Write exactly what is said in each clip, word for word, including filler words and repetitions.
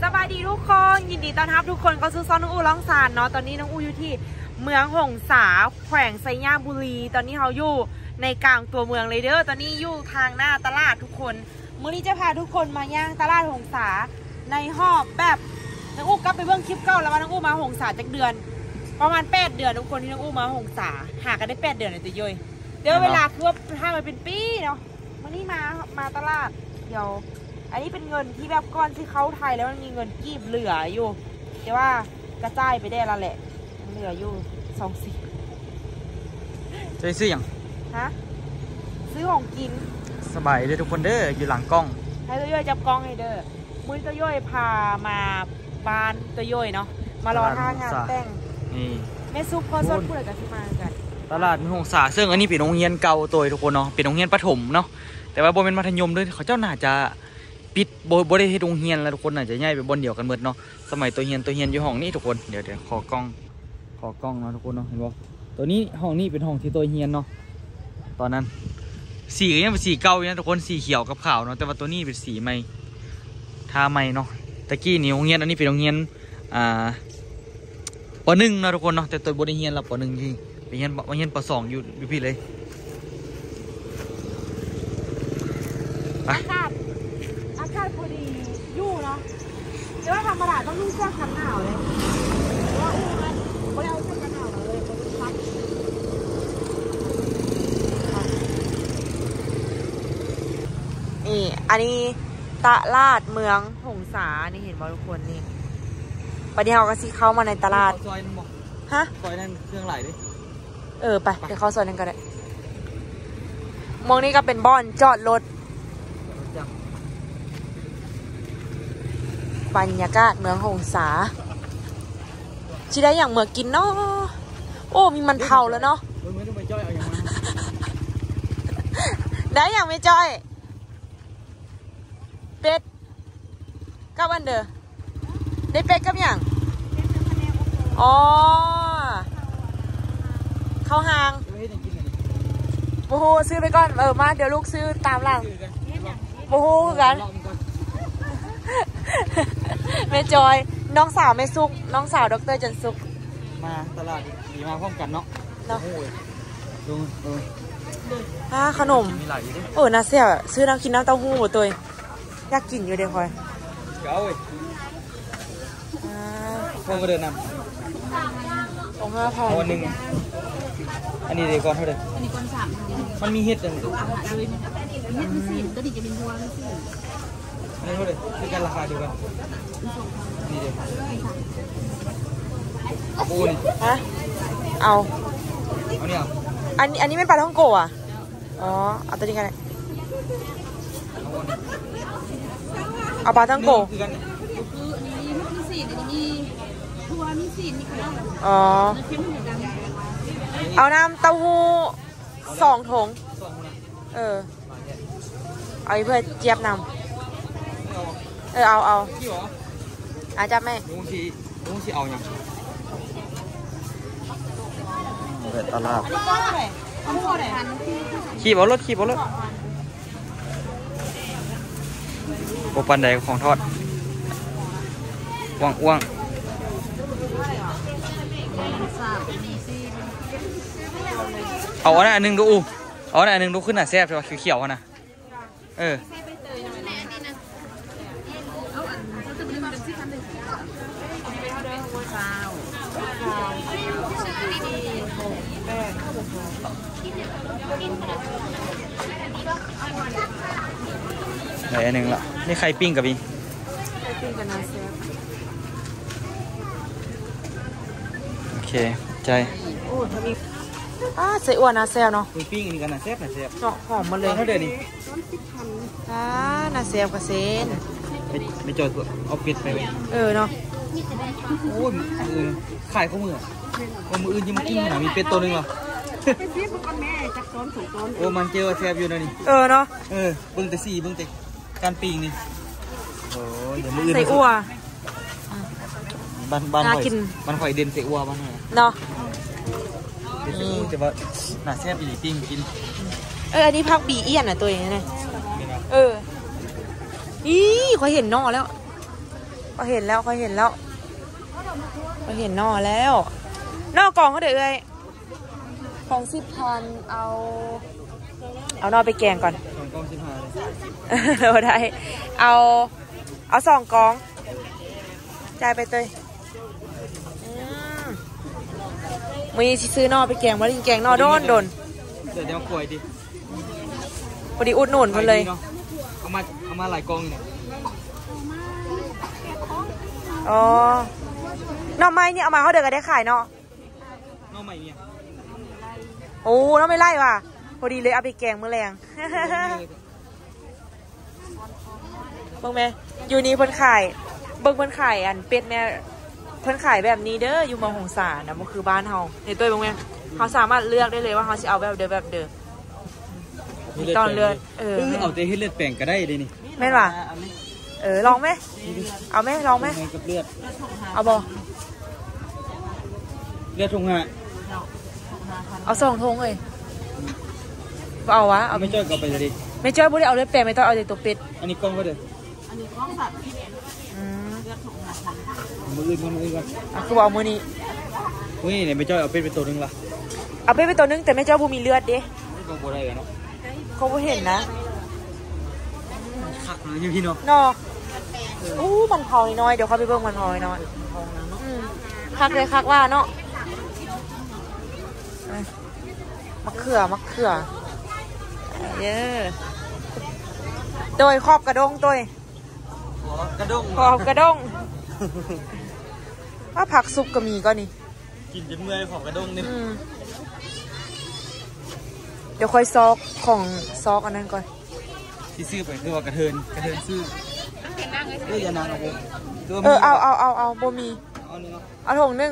บายดีทุกคนยินดีต้อนรับทุกคนเข้าสู่ซอนน้องอูร้องสารเนาะตอนนี้น้องอูอยู่ที่เมืองหงสาแขวงไซย่าบุรีตอนนี้เขาอยู่ในกลางตัวเมืองเลยเด้อตอนนี้อยู่ทางหน้าตลาดทุกคนมื้อนี้จะพาทุกคนมาย่างตลาดหงสาในหอบแบบน้องอูกลับไปเบื้องคลิปเก่าแล้วว่าน้องอูมาหงสาจากเดือนประมาณแปดเดือนทุกคนที่น้องอูมาหงสาหากันได้แปดเดือนเลยตัวย่อยเดี๋ยวเวลาคือว่าถ้ามันเป็นปีเนาะมื้อนี้มามาตลาดเดี๋ยวอันนี้เป็นเงินที่แบบก้อนที่เขาไทยแล้วมันมีเงินกีบเหลืออยู่แต่ว่ากระจายไปได้แล้วแหละเหลืออยู่สองสิบจะซื้ออย่างฮะซื้อของกินสบายเลยทุกคนเด้ออยู่หลังกล้องให้ตัวย่อยจับกล้องให้เด้อมื้อตัวย่อยพามาบ้านตัวย่อยเนาะมารอท่างานแต่งนี่แม่ซุปพอสดพูดอะไรกันที่มากันตลาดมีหงสาซึ่งอันนี้เป็นโรงเรียนเก่าตัวทุกคนเนาะเป็นโรงเรียนประถมเนาะแต่ว่าโบเป็นมัธยมด้วยเขาเจ้าน่าจะปิดโบโบได้ให้โรงเรียนแล้วทุกคนน่าจะย้ายไปบนเดียวกันหมดเนาะสมัยตัวเรียนตัวเรียนอยู่ห้องนี้ทุกคนเดี๋ยวเดี๋ยวขอกล้องขอกล้องเนาะทุกคนเนาะเห็นบ่ตัวนี้ห้องนี้เป็นห้องที่ตัวเรียนเนาะตอนนั้นสีก็ยังเป็นสีเก่าอยู่นะทุกคนสีเขียวกับขาวเนาะแต่ว่าตัวนี้เป็นสีใหม่ทาใหม่เนาะตะกี้นี่โรงเรียนอันนี้เป็นโรงเรียนอ่าป.หนึ่งเนาะทุกคนเนาะแต่ตัวบนเรียนเราป.หนึ่งจริงไปเรียนไปเรียนป.สองอยู่อยู่พี่เลยอากาศอากาศพอดีอยู่เนาะแต่ว่าธรรมดาต้องนุ่งเสื้อกันหนาวเลยเพราะว่าอู้มันไม่ได้เอาเสื้อกันหนาวเลยมันพัดนี่อันนี้ตลาดเมืองหงสานี่เห็นบ่ทุกคนนี่ประเดี๋ยวก็สิเข้ามาในตลาดซอยนั่นบอกฮะซอยนั่นเครื่องไหลดิเออไปเดี๋ยวเข้าซอยนั่นก็ได้มองนี่ก็เป็นบ่อนจอดรถบรรยากาศเมืองหงสาชิได้อย่างเมืองกินเนาะโอ้มีมันเผาแล้วเนาะได้อย่างไม่จ้อยเป็ดกับอันเดอร์ได้เป็ดกับอย่างอ๋อเข้าห้างโอ้โหซื้อไปก่อนเออมาเดี๋ยวลูกซื้อตามหลังโอ้โหกันแม่จอยน้องสาวแม่ซุกน้องสาวดรจันซุกมาตลาดดีมาพร้อมกันเนาะเนาะดูดูอ่าขนมเออน่าเสียซื้อน้ำกินน้ำเต้าหู้ตัวอยากกินอยู่เดี๋ยวคอยเก้าเว้ยพอมาเดินนำองห้าพันวันหนึ่งอันนี้เดี๋ยวก่อนเท่าไหร่อันนี้ก่อนสามมันมีเห็ดจังเลยเห็ดมีสีตัวนี้จะเป็นบัวไม่สีอันนี้เท่าไหร่คือกันราคาเดียวกันนี่เดี๋ยวเอาปูนี่ฮะเอาเอาเนี่ยอันนี้อันนี้ไม่ปลาท่องโกะอ่ะอ๋อเอาตัวนี้กันเลยเอาปลาท่องโกะคือนี่มีสีอันนี้บัวมีสีนี่ค่ะอ๋อเอาน้ำเต้าหู้สองถุงเออเอาเพื่อเจี๊ยบนำเออเอาเอาอาจจะแม่ลุงชีลุงชีเอาอย่างตลาดขี่บอลรถขี่บอลรถโอปันใดของทอดว่างว่างเอาอันนั้นอันนึงดูอูเอาอันนั้นอันนึงดูขึ้นหน่ะแซ่บใช่ป่ะเขียวๆนะเออไหนอันนึงละนี่ไข่ปิ้งกับอีไข่ปิ้งกับนาเซ่บโอเคใจโอ้ทำมีอ่าเสียอ้วนนาเซ่บเนาะปิ้งอันนี้กันนาเซ่บนาเซ่บเนาะหอมมาเลยเท่าเดิมนี่อ่านาเซ่บกับเซนไม่ไม่จอดเอาปิดไปเลยเออเนาะโอ้ยมือขายข้าวมือข้าวมืออื่นยิ่งกินหนามีเป็ดตัวนึงเหรอโอ้มันเจอแซ่บอยู่นะนี่เออเนาะเออเบิ้งแต่สี่เบิ้งแต่การปีงนี่โอ้ยเดี๋ยวมืออื่นใส่อัวบ้านบ้านหอยบ้านหอยเด่นใส่อัวบ้านหอยเนาะแต่ว่าหนาแซ่บอีปิ้งกินเอออันนี้พักบีเอียนอ่ะตัวเองนะเอออีขอเห็นนอแล้วก็เห็นแล้วก็เห็นแล้วก็เห็นนอแล้วนอกกล่องเขาเดี๋ยวเลยของสิบพันเอาเอานอไปแกงก่อนสองกองสิบห้าเลยเราได้เอาเอาสองกองจ่ายไปเตยมีซื้อนอไปแกงว่าจริงแกงนอโดนโดนเดี๋ยวเดี๋ยวป่วยดิพอดีอุดหนุนมันเลยเอามาเอามาหลายกองเนี่ยอ๋อหน่อไม้เนี่ยเอามาเขาเดือกันได้ขายเนาะน้องใหม่เนี่ยโอ้น้องไม่ไล่ว่ะพอดีเลยเอาไปแกงมื้อแรงเบิ่งไหมอยู่นี่เพิ่นขายเบิ่งเพิ่นขายอันเป็ดแม่เพิ่นขายแบบนี้เด้ออยู่เมืองหงสานะมันคือบ้านเฮาในตัวเบิ่งไหมเขาสามารถเลือกได้เลยว่าเขาจะเอาแบบเดิมแบบเดิมตอนเลือกเออเอาแต่เฮ็ดเลือดแป้งก็ได้เลยนี่แม่นว่ะเออลองไหมเอาไหมลองไหมกับเลือดเอาบ่เลือดทงฮะเอาสองทงเลยก็เอาวะเอาไม่จ้อยก็ไปเลยดิไม่จ้อยบุได้เอาเลยแปลไม่ต้องเอาแต่ตัวเป็ดอันนี้กล้องก็เด้ออืมมืออื่นมืออื่นก่อนอ่ะคือเอามือนี้เฮ้ยเนี่ยไม่จ้อยเอาเป็ดไปตัวนึงละเอาเป็ดไปตัวนึงแต่ไม่จ้อยบุมีเลือดเด้ก็บ่ได้เนาะเขาบ่เห็นนะคักเลยพี่เนาะนออู้มันเผาน้อยเดี๋ยวเขาไปเบิ่งมันเผาน้อยอืมคักเลยคักว่าเนาะมะเขือมะเขือเยอะโดยครอบกระด้งตัวกระด้งครอบกระด้งว่าผักซุปก็มีก็นี่กินจนเมื่อยของกระด้งนี่อืมเดี๋ยวค่อยซอกของซอกอันนั้นก่อนที่ซื้อไปคือว่ากระเทินกระเทินซื้อเอ้ยอย่านานเอาไปเออเอาเอาเอาเอาโบมีเอานี่เนาะเอาถุงหนึ่ง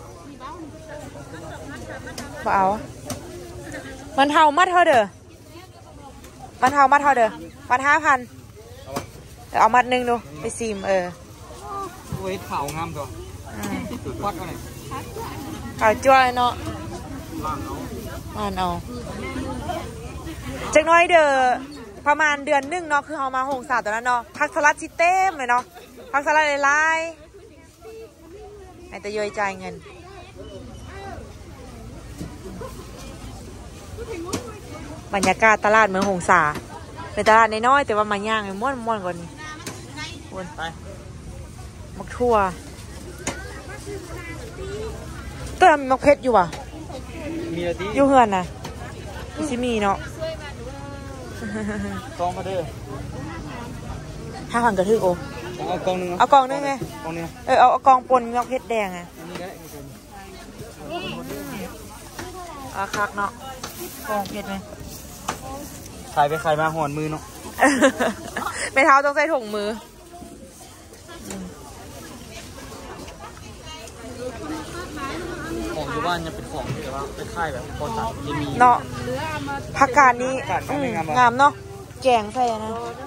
บ่เอามันเท่ามัดเท่าเด้อมันเท่ามัดเท่าเด้อมัดห้าพันเดี๋ยวเอามัดหนึ่งดูไปซิมเออโอ้ยขาวงามตัวอืมควัดเอาหน่อยขาวจ้วยเนาะล่างเอาอ่านเอาจักน้อยเด้อประมาณเดือนหนึ่งเนาะคือเอามาหงสาตอนนั้นเนาะพักสลัดชิเต็มเลยเนาะพักสลัดลายๆให้แต่ย่อยจ่ายเงินบรรยากาศตลาดเมืองหงสาเป็นตลาดน้อยๆแต่ว่ามันย่างม้วนม้วนกว่านี้วนไปมักทั่วตัวมีมักเพชรอยู่อ่ะมีอะไรที่อยู่เฮือนน่ะมีซิมีเนาะกองมาเด้อห้าพันกระทึกโอเอากองนึงเอากองนึงไงกองนึงเออเอาเอากองปนมักเพชรแดงไงอันนี้ได้อาคักเนาะกองเพชรไหมขายไปขายมาหอนมือเนาะไม่เท้าต้องใส่ถุงมืออืมของอยู่บ้านยังเป็นของที่แบบว่าเป็นค่ายแบบโคตรยังมีเนาะผักกาดนี้อืมงามเนาะแกงใส่นะ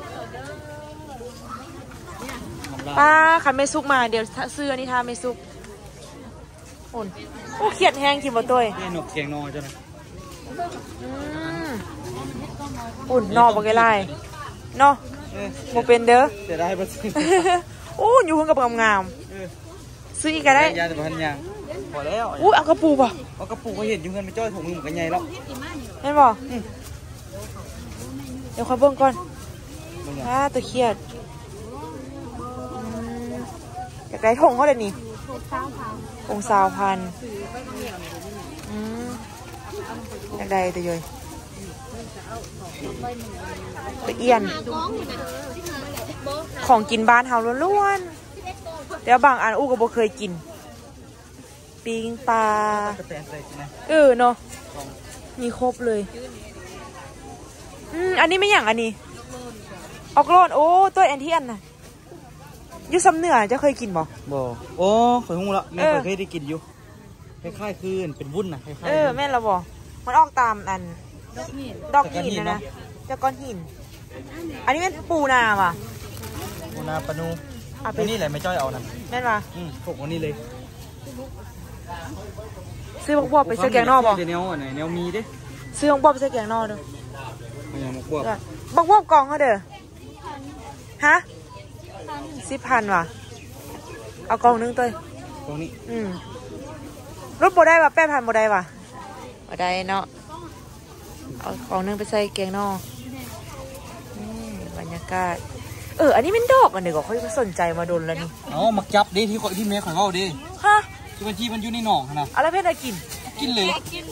ป้าคันไม่ซุกมาเดี๋ยวเสื้อนี่ทาไม่ซุกอุ่นโอ้เขียดแห้งกินบ่ตัวนี่หนกเกียงนอจ้ะนะอืมอุ่นนอบ่ไกลไล่เนาะโมเป็นเด้อเสียดายบ่ซื้อโอ้อยู่เพิ่งกับงามๆซื้ออีกก็ได้ยาแต่พันยางพอแล้วอู้เอากระปูป่ะเอากระปุกเขาเห็นอยู่เงินไปจ้อยถุงมือเหมือนกันใหญ่แล้วเห็นบ่เดี๋ยวค่อยเบิ่งก่อนอ่าตัวเขียดอยากได้ถงเขาเดี๋ยวนี้องสาวพันอืมอยากได้ตัวย่อยตัวเอียนของกินบ้านเฮาล้วนๆแล้วบางอันอู้ก็บ่เคยกินปิ้งปลาจะแปลงใส่นะเออเนาะมีครบเลยอืมอันนี้ไม่อย่างอันนี้ออกโลนโอ้ตัวแอนที่อันน่ะอยู่ซ้ำเหนือจะเคยกินบ่บ่โอ้ข่อยหุ้งละแม่ข่อยเคยได้กินอยู่คล้ายๆคืนเป็นวุ้นนะคล้ายๆเออแม่นเราบ่มันออกตามอันดอกหินนะนะจะก้อนหิน อันนี้เป็นปูนาว่ะปูนาปลานูอ่ะไปอันนี้แหละไม่จ้อยเอานะแม่นว่ะอืมถูกวันนี้เลยซื้อบักบวบไปซื้อแกงนอกบ่เดี๋ยวแนวอันไหนแนวมีเด้ซื้อบักบวบไปซื้อแกงนอกเด้อไม่ยังมาควบบักบวบกล่องเขาเด้อฮะสิบพันว่ะเอากล่องนึงเต้ยตรงนี้อืมรถบ่ได้ป่ะแป้พันบ่ได้ป่ะบ่ได้เนาะเอากล่องนึงไปใส่แกงนอกนี่บรรยากาศเอออันนี้เป็นดอกอันเดียวก็ค่อยสนใจมาโดนแล้วนี่อ๋อมักจับดิที่ที่แม่ข่อยเว้าดิฮะที่มันที่มันอยู่ในหนองนะอะไรเพื่อนกินกินเลย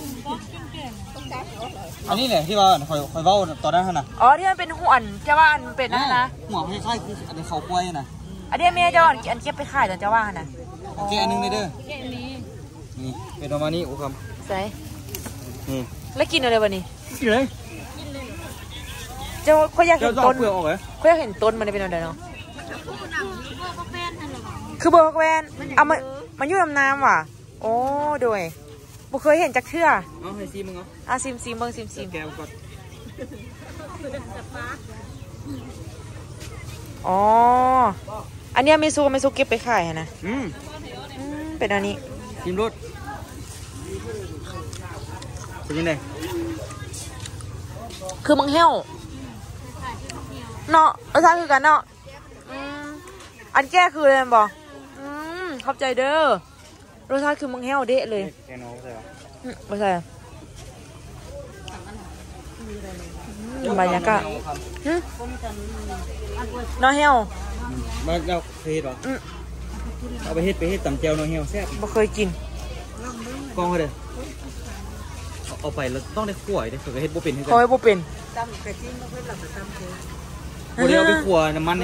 อันนี้แหละที่ว่าข่อยข่อยเว้าตอนนั้นนะอ๋อที่มันเป็นหวนจะว่าอันเป็นนะนะหัวคล้ายๆคืออันนี้เขากล้วยนะอันนี้แม่จะว่าอันเก็บไปขายแต่จะว่านะโอเคอันนึงเลยเด้อแกะนี้นี่เป็นประมาณนี้โอ้คใส่ำนี่แล้วกินอะไรวะนี่กินเลยเจ้าเขาอยากเดี๋ยเห็วน จะต้เอานเปลือกออกเลยเขาอยากเห็นต้นมันเป็นอะไรเนาะผู้นำผู้ก็แฟนนั่นแหละคือเบอร์พักแวนเอามามันอยู่ลำน้ำว่ะโอ้โดยบุเคยเห็นจักเชื่อเอาให้ซีมึงเอาอ่ะซิมซิมเบิ้งซิมซิมแก้วก่อนอ๋ออันเนี้ยเมซูเมซูเก็บไปขายนะอืมอืมเป็นอันนี้ชิมรสเป็นยังไงคือมังเหี่ยวเนาะรสชาติคือกันเนาะอืมอันแก้คืออะไรบอกอืมขอบใจเด้อรสชาติคือมังเหี่ยวเดะเลยแกน้องใช่ปะอืมไม่ใช่อืมบรรยากาศหึน้องเหี่ยวมาเอาเฮ็ดปะอืมเอาไปเฮ็ดไปเฮ็ดตำเจียวน้องเหี่ยวแซ่บไม่เคยกินกองเขาเด้อเอาไปแล้วต้องได้ขั่วเด้อเผื่อเฮ็ดบ่เป็นให้กันเขาให้บุเป็นบ่ได้เอาไปขั่วน้ำมันนี่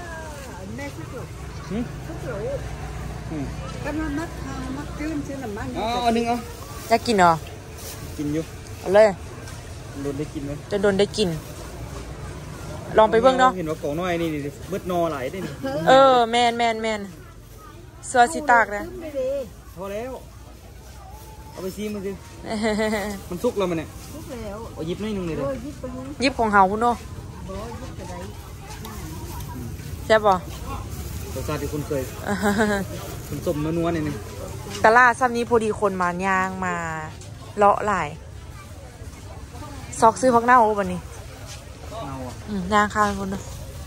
หึอืมก็มันมักทามักจื้นชื่อน้ำมันเอาอันนึงเอาจะกินเหรอกินอยู่เอาเลยโดนได้กินไหมจนโดนได้กิน ลองไปเบิ่งเนาะเห็นว่ากองน้อยนี่เบิดนอหลายได้นี่เออแมนแมนแมนเสื้อสีตากนะไม่ดีพอแล้วเอาไปซีมันสิมันสุกแล้วมันเนี่ยทุกแล้วเอาหยิบหน่อยหนึงเลยโดเด้อยยิบไปเลยยิบของเฮาพุ่นเนาะบ่ยิบกระได Ừ. ใช่ป่ะรสชาติที่คุณเคยคุณสมนัวๆนี่นึงตลาดซ้ำนี้พอดีคนมาย่างมาเลาะหลาย ซอกซื้อพักหน้าโอ้บันนี้เนาอ่ะอืมย่างข้างคนเนาะ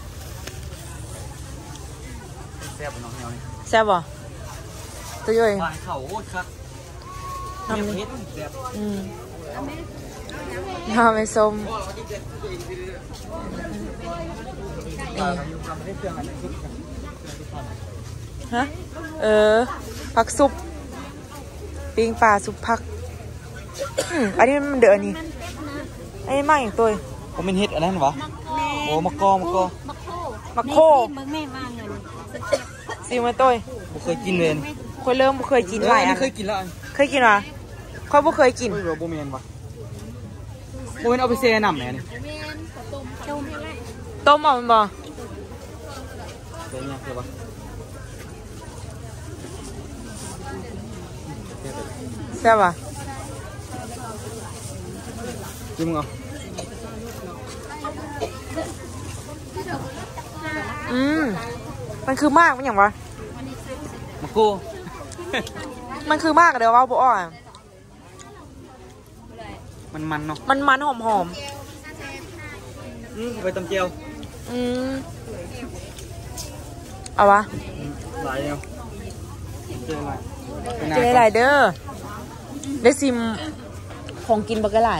แซ่บน้องเหี่ยวนี่แซ่บป่ะตัวย่อยบ้านเขาโอ้ครับน้ำเฮ็นี่ดแซ่บอืมน้ำไม่ส้มอ่าอยู่ทำให้เครื่องอันนี้ซุปกันฮะเออผักซุปปิ้งปลาซุปผักอืมอันนี้มันเดือดอันนี้อันนี้มากอย่างตัวผมเป็นเฮ็ดอันนั้นวะโอ้มะกอมะกอบักโคมักโคมึงแม่มาเงินซีมาตัวบ่เคยกินเลยเคยเริ่มบ่เคยกินเอหอลายอันอันี้นเคยกินแล้วอันเคยกินวะค่อยบ่เคยกินเฮ้ยเราบ่แม่นวะบ่แม่นเอาไปแช่น้ำแหน่นี่ต้มให้ไรต้มเอามันบ่เป็นยังไงวะแซ่บป่ะกินมึงเอาอืมมันคือมากมันอย่างวะมะโกมันคือมากเดี๋ยวว่าบ่อ้ออะมันมันเนาะมันมันหอมหอมอืมไปตำเจียวๆอืมเอาวะหลายเนาะเจออะไรเจอหลายเด้อได้ซิมของกินบักหลาย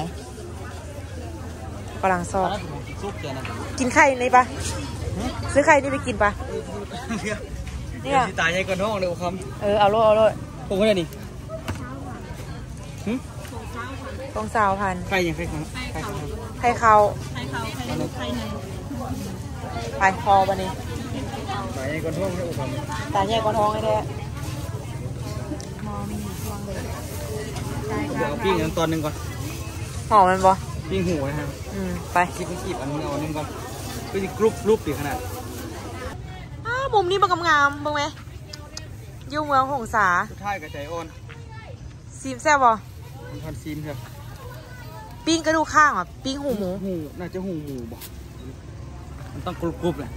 กำลังซอกซุปแกนะกินไข่นี่ปะซื้อไข่นี่ไปกินปะเนี่เนี่ยยตายใหญ่กว่าน้องเลยโอ้คเออเอาโลดเอาโลดำผมก็ได้นี่หึตองสาวพันใครยังใครของใครของไข่เขาใครเขาใครลูกใครหนึ่งไปคอบันนี้ตายใหญ่กว่าน้องเลยโอ้คำตาใหญ่กว่าท้องไอ้แท้เดี๋ยวเอาปิ้งอันตอนหนึ่งก่อนหอมมันบ่ปิ้งหูนะฮะอืมไปคีบคีบอันนึงเอาอันนึงก่อนก็จะกรุบกรุบดีขนาดอ้าวมุมนี้มันงามๆเบิ่งไหมอยู่เมืองหงสาสุดท้ายกับใจอ่อนซีมแซ่บบ่มันพันซีมเถอะปิ้งกระดูกข้างอ่ะปิ้งหูหมูหูน่าจะหูหมูบ่มันต้องกรุบกรุบเลย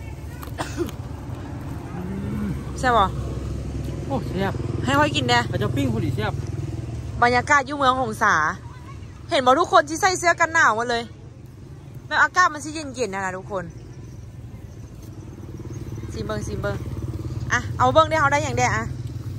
แซ่บบ่โอ้เสียบให้ค่อยกินเด้อเขาจะปิ้งพอดีเสียบบรรยากาศอยู่เมืองหงสา เห็นบ่ทุกคนที่ใส่เสื้อกันหนาวหมดเลยแบบอากาศมันสิเย็นๆนะนะทุกคนซีมเบิงซีมเบิงอ่ะเอาเบิ้งได้เขาได้อย่างเดียวอ่ะ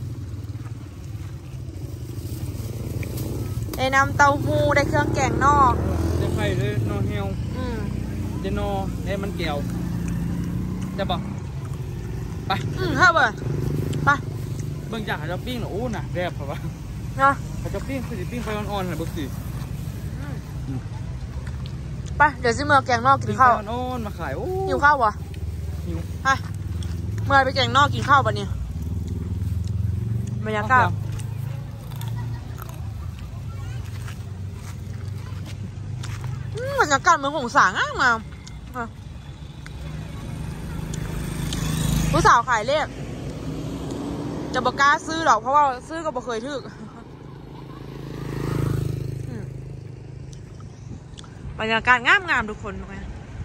ได้น้ำเต้าหู้ได้เครื่องแกงนอกได้ไข่เลยนอเฮียวอืมเดนอได้มันเกี่ยวจะบอกไปอืมเฮ้ยเบอร์ไปเบิ่งจากเขาจะปิ้งหรอโอ้น่ะแซ่บเพราะว่าเนาะเขาจะปิ้งคือสิปิ้งไฟอ่อนๆน่ะเบิ่งสิไปเดี๋ยวซิเมื่อแกงนอกกิปิ้นงไฟข้าวอ่อนๆมาขายโอ้หิวข้าววะหิวไปเมื่อไปแกงนอกกินข้าวปะเนี่ยบรรยากาศอืมบรรยากาศเมืองหงสางงามอ่ะผู้สาวขายเลขจะบอกกล้าซื้อหรอกเพราะว่าซื้อก็บ่เคยถึกอืมบรรยากาศงามงามทุกคนเลย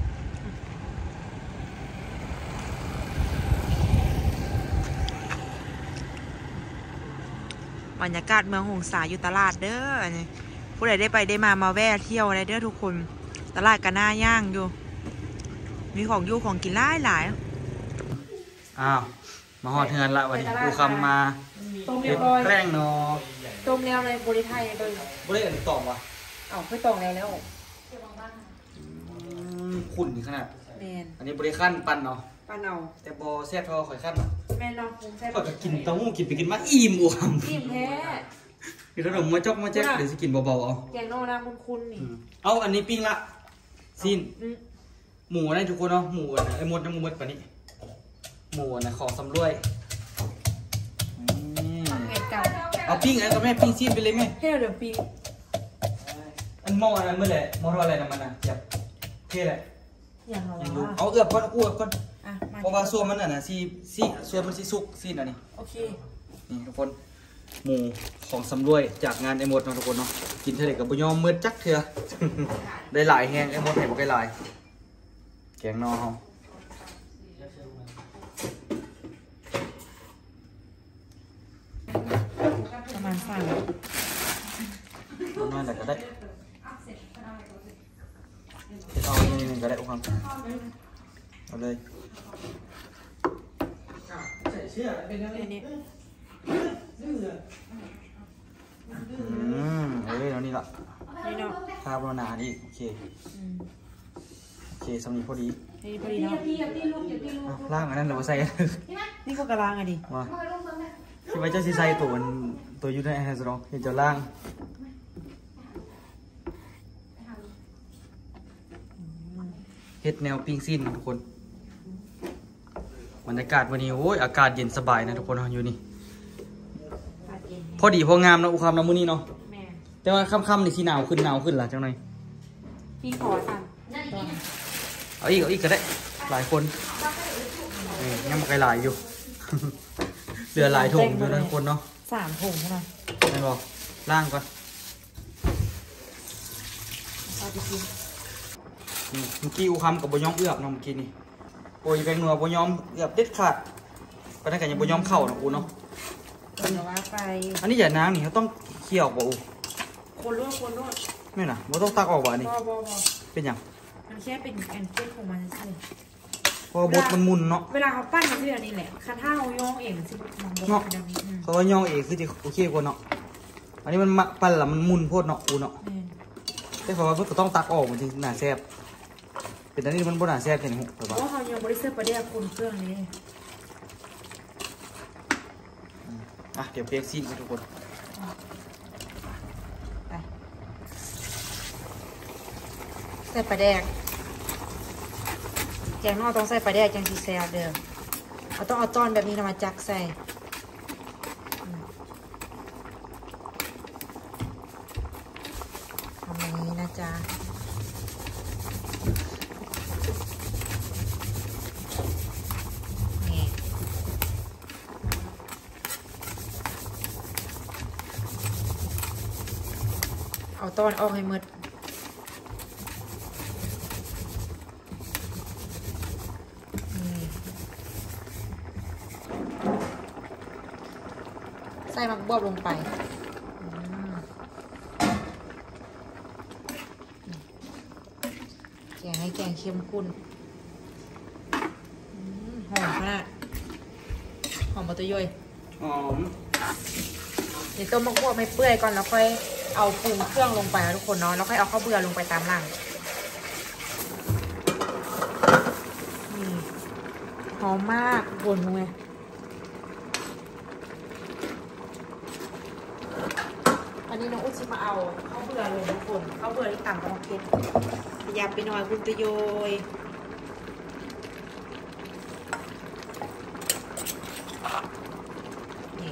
บรรยากาศเมืองหงสาอยู่ตลาดเด้อนี่ผู้ใดได้ไปได้มามาแวะเที่ยวอะไรเด้อทุกคนตลาดกันหน้าย่างอยู่มีของอยู่ของกินหลายหลายอ้าวมาหอดเทือนละวันนี้กูคำมาต้มเรีเห็ยดบร้อยแกล้งเนาะต้มแล้วในบริไทยเลยบ่ได้อันนี้ตองวะเอาไปตองแล้วแล้วอืมขุ่นขนาดแมนอันนี้บริขั้นปั่นเนาะป้าเอาแต่บอแซ่บเทอข่อยขั้นเนาะแม่นเราคงแซ่บข่อยก็กินเต้าหู้กินไปกินมาอิ่มอ่ะอิ่มแท้มีขนมมาจอกมาแจ๊กเดี๋ยวสิกินเบาๆเอาแกงนอกน้ำมันคุณนี่อืมเอาอันนี้ปิ้งละสิ้นอืมหมูนะทุกคนเนาะหมูนะไอ้มดน้ำมดปะนี่หมูนะของสำรวยอืมแกงเก่าเอาปิ้งไอ้ก็แม่ปิ้งสิ้นไปเลยแม่ให้เราเดี๋ยวปีอันหม้ออันนั้นเมื่อไหร่หม้อทอดอะไรนะมันนะจับเท่แหละอย่างเรายังดูว่าเอาเอือบก่อนเอาเอือบก่อนอ่ะมาเพราะว่าส่วนมันอ่ะนะซีซีส่วนมันซีสุกซีนอันนี้โอเคนี่ทุกคนหมูของสำรวยจากงานไอ้มดเนาะทุกคนเนาะกินเท่าไหร่กับบุญยอมมืดจักเถื่อ ได้หลายแห้งไอ้มดให้บอกได้หลายแกงนอเฮาประมาณสามประมาณไหนก็ได้เอาอันนี้หนึ่งก็ได้อุ้งคำเอาเลยใส่เสื้อเป็นอะไรอันนี้อืมเอ้ยเอานี่ละนี่เนาะทาบรนานี่โอเคอืมโอเคสำนีพอดีนี่พอดีเนาะอ่ะล่างอันนั้นเดี๋ยวมาใส่นี่ก็กระลางอ่ะดิมาคิดว่าเจ้าซีไซตัวมันตัวอยูในแอร์สรองเห็นเจ้าล่างเฮ็ดแนวปิ้งซิ่นทุกคนบรรยากาศวันนี้โอ้ยอากาศเย็นสบายนะทุกคนอยู่นี่พอดีพองามเนาะอุคามน้ำมือนี้เนาะแม่แต่ว่าค่ำๆนี่สีหนาวขึ้นหนาวขึ้นล่ะจังหน่อยพี่ขอสั่งเอาอีกเอาอีกก็ได้หลายคนนี่ยังมาไกลหลายอยู่ เหลือหลายถุงอยู่นะทุกคนเนาะสามถุงเท่านั้นไม่บอกล่างก่อนเอาไปกินนี่เมื่อกี้อุคำกับบยอมเอือบเนาะเมื่อกี้นี่โอ้ยแบงนัวบยอมเอือบเด็ดขาดก็ได้กันยังบยอมเข่านะอูเนาะเดี๋ยวว่าไปอันนี้อย่านางนี่เขาต้องเคี่ยวบ่อูคนรวดคนรวดไม่น่ะบ่ต้องตักออกบ่อันนี้บอบอบอเป็นหยังมันแค่เป็นแอนเจ็ตของมันเฉยเพราะว่าบดมันมุนเนาะเวลาเขาปั้นมันคืออันนี้แหละคันท่าเขาย่องเองสิมันบดเนาะแบบนี้อืมเขาว่าย่อเองคือจะโอเคกว่าเนาะอันนี้มันมะปั้นแล้วมันมุนโพดเนาะอูเนาะแม่นแต่เพราะว่าเพิ่นก็ต้องตักออกมันถึงน่าแซ่บเป็นอันนี้มันบ่น่าแซ่บแค่นี้หูแต่เพว่าราะว่าเขายังบริสุทธิ์ประเดี๋ยวคนเครื่องนี้อ่ะเดี๋ยวเปียกซีนกันทุกคนไปใส่ปลาแดกแกงนอกต้องใส่ปลาแดกยังสีแซ่บเด้อเราต้องเอาต้อนแบบนี้มาจักใส่อืมทำอย่างนี้นะจ๊ะนี่เอาต้อนออกให้หมดนี่ใส่มักบวบลงไปอืมแกงให้แกงเข้มข้นอืมหอมขนาดอมมาตัวย่อยหอมเดี๋ยวต้มมะม่วงไม่เปื่อยก่อนแล้วค่อยเอาปรุงเครื่องลงไปนะทุกคนเนาะแล้วค่อยเอาข้าวเบื่อลงไปตามหลังนี่หอมมากบนลงไงอันนี้น้องอุ้ชิมาเอาข้าวเบื่อลงทุกคนข้าวเบื่อที่ต่ำกำลังกินอยากไปหน่อยคุณตะโยยนี่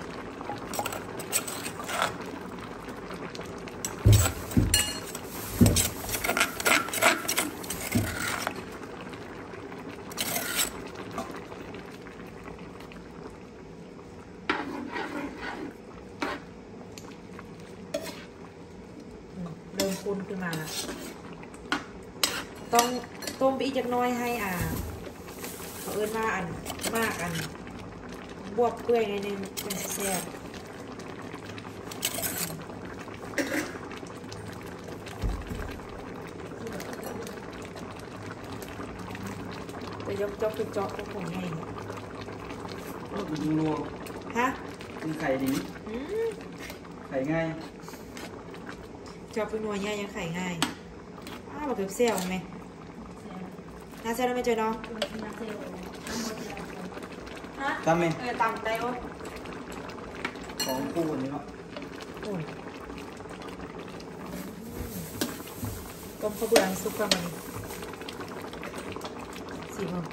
เริ่มคุ้นขึ้นมาแล้วต้องต้มไปอีกจักหน้อยให้อ่าเขาเอิ้นว่าอันมากอันบวบเปื่อยในนึงเป็นแซ่บจะยกจอกคือจอกก็คงง่ายก็คือนัวฮะคือไข่ดีอืมไข่ง่ายจอกเป็นนัวง่ายยังไข่ง่ายอ้าวแบบเซี่ยวไหมน่าเซี่ยวได้ไหมเจอน้องฮะตำไหมเออตำได้วะของคู่นี้เนาะโอ้ยต้มข้าวเบื่อซุปกันมันสีมัน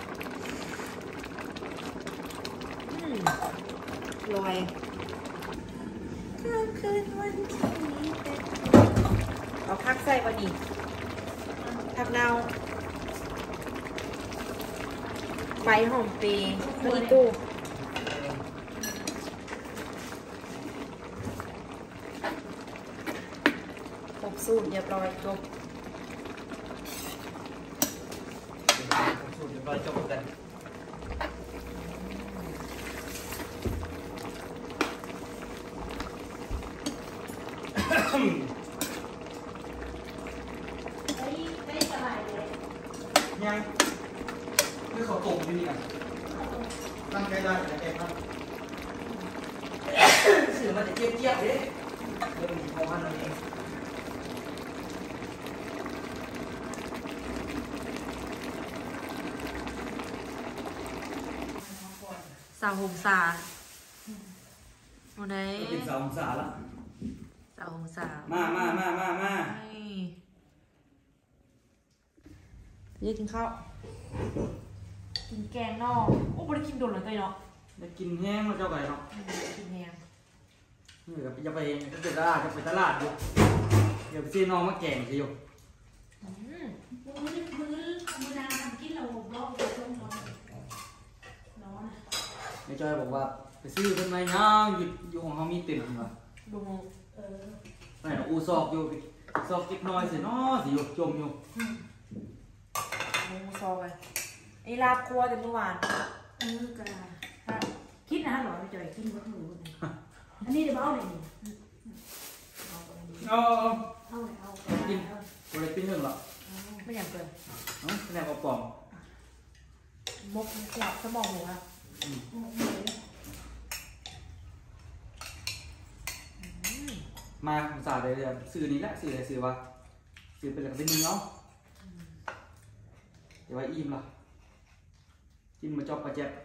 อืมลอยเอาผักใส่ก่อนนี่ผักเน่าใบหอมเปรย์ข้าวอีตู้ครบสูตรเรียบร้อยจบสูตรเรียบร้อยจบกันยังคือเขาตรงที่นี่กันตั้งใจได้แต่แกทำเสือมันจะเจี๊ยบเจี๊ยบเลยเรื่องของมันนั่นเองสาวหงสาโอ้ไหนเป็นสาวองศาละสาวหงสามามามามามานี่กินข้าว กินแกงนอกโอ้ไม่ได้กินโดนเลยตัวเนาะได้กินแห้งมาเจ้าไก่เนาะกินแฮงนี่กับจะไปจะไปตลาดจะไปตลาดอยู่เดี๋ยวไปซื้อน้องมาแกงสิอยู่อืมมื้อมื้อมื้อนานกินเราบ่ไปส่งเราเนาะในจอยบอกว่าไปซื้อเป็นไงย่างหยุดอยู่ของเขามีเต็มว่ะดูเออไปเนาะอูซอกอยู่ซอกเล็กน้อยสิเนาะสิอยู่จมอยู่หมูซอยไอ้ลาบครัวแต่เมื่อวานเออกะคิดนะหรอไปจ่อยกินบ่ถูกอันนี้เดี๋ยวเอาเลยนี่เอาเอาเอาเอาเลยเอากินอะไรปิ้งเรื่องหรอไม่อยากเกินเนาะแนวเอาปองมกเสียบสมองหมูอะมาอุตส่าห์เลยเลยซื้อนี้แหละซื้ออะไรซื้อวะซื้อเป็นอะไรเป็นหนึ่งเนาะเดี๋ยวไว้อิ่มล่ะกินมาจอบกระเจ็บ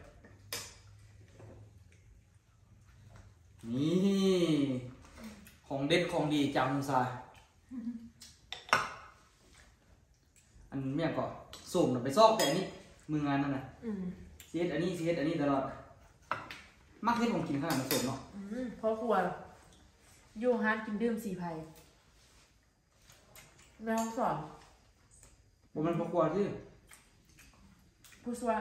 นี่ของเด็ดของดีจำอุตส่าห์อันเมี่ยก่อนสุ่มน่ะไปซอกแต่อันนี้มืองานนั่นน่ะอืมเสียดอันนี้เสียดอันนี้ตลอดมักเฮ็ดผมกินขนาดมันสุ่มเนาะอืมพ่อครัวอยู่ฮานกินดื่มสี่ไผ่แม่ห้องสอนผมมันประกวดที่ผู้ช่วย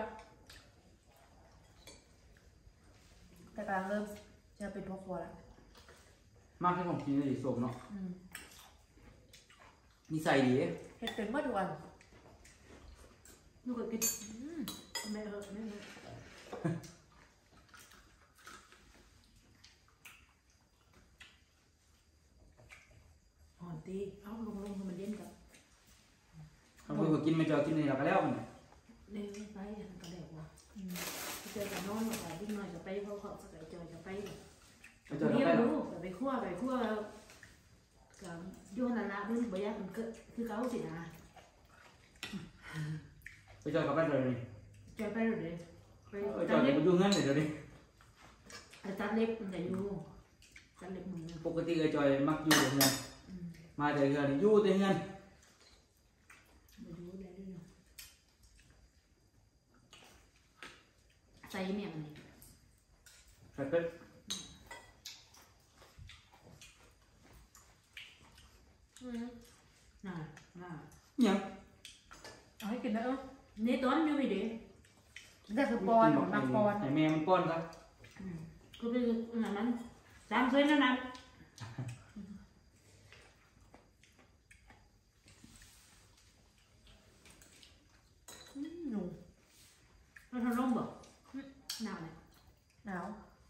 แต่กำลังเริ่มจะเป็นพ่อครัวแล้วมักเฮ็ดผมกินเลยสุ่มเนาะอืมนิสัยดีเฮ็ดเป็นเมื่อทุกวันลูกก็กินอืมแม่เออแม่อ่อนตีเอาลงลงมันเย็นกับเขาบอกว่ากินไม่เจอกินนี่เราก็แล้วมันเลี้ยงไปก็ได้ว่าอืมเจอกับน้องกับพี่น้อยจะไปเขาเขาจะเจอจะไปไปเจอเรียกันกไปลูกไปคั่วไปคั่วกับโยนละด้วยบ่ยากมันก็คือเขาสินะไปเจอกันไปเลยนี่จอยไปเลยไปไปเจจัอดกัเล็นบไปดูเงินเดี๋ยวนี้จัดเล็บมันจะอยู่จัดเล็บมือปกติไอ้จอยมักอยู่เงินมาแต่เงินอยู่แต่เงินมาดูได้ด้วยเนาะใส่เมียงนี่ใส่เป็ดน่ะน่ะยังเอาให้กินได้เออนี่ต้นอยู่พี่เด็กได้คือปอนมาปอนไอ้แม่มันป้อนซะก็คืออันนั้นสามเส้นนั่นนะหนูมันทำร่มบ่หนาวเนี่ยหนาว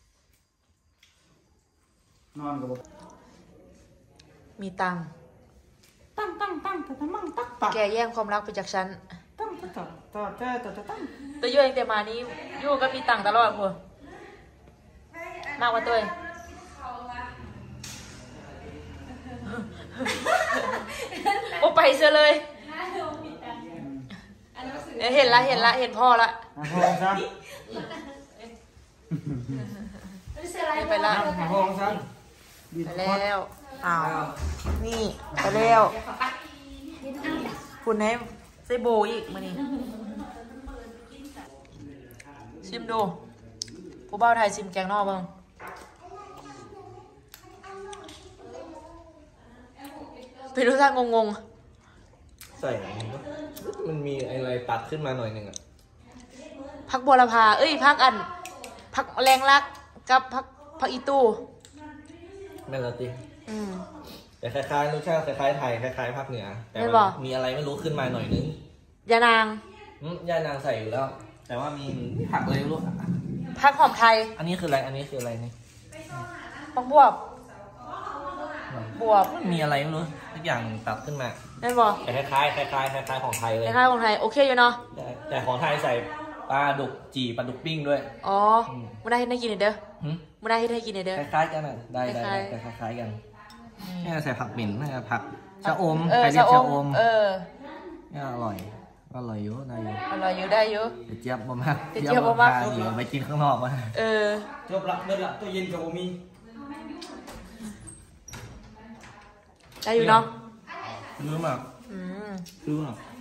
นอนกับมีตังค์ตั้งตั้งตั้งแต่ทำมั่งตักตักแกแย่งความรักไปจากฉันตั้งตั้งตั้งต่อแต่ต่อตั้งตัวยุ่งแต่มานี้ยุ่งก็มีตังค์ตลอดพวกมากกว่าตัวโอ้ไปเสียเลยเห็นละเห็นละเห็นพ่อละมาห้องซะไปละมาห้องซะไปแล้วอ้าวนี่ไปแล้วคุณให้ไซโบอีกมานี่ชิมดูผู้บ่าวไทยชิมแกงนอกบ้างเป็นรสชาติงงใส่มันมีอะไรตัดขึ้นมาหน่อยหนึ่งอ่ะๆพักบัวลพาเอ้ยพักอันพักแรงรักกับพักพักอีตู้แม่นละติอืมแต่คล้ายๆรสชาติคล้ายๆไทยคล้ายๆภาคเหนือแต่ไม่มับอกมีอะไรไม่รู้ขึ้นมาหน่อยนึงยานางอืมย่านางใส่อยู่แล้ว แต่ว่ามีผักอะไรไม่รู้อ่ะพักหอมไทยอันนี้คืออะไรอันนี้คืออะไรนี่พักบวบบวบมันมีอะไรไม่รู้ทุกอย่างตัดขึ้นมานั่นบอกแต่คล้ายๆคล้ายๆคล้ายๆของไทยเลยคล้ายๆของไทยโอเคอยู่เนาะแต่แต่ของไทยใส่ปลาดุกจีปลาดุกปิ้งด้วยอ๋อมุนาให้ให้กินหน่อยเด้อหึมุนาให้ให้กินหน่อยเด้อคล้ายๆกันอ่ะได้ได้คล้ายๆแต่คล้ายๆกันนี่ใส่ผักหมิ่นนี่ผักชะอมเออใครเรียกชะอมเออนี่อร่อยอร่อยอยู่ได้อยู่อร่อยอยู่ได้อยู่แต่เจี๊ยบบ่มากแต่เจี๊ยบบ่มากเดี๋ยวไปกินข้างนอกมาเออจบละเบิดละตัวเย็นกับโอมีได้อยู่เนาะรู้มากอืมรู้มาก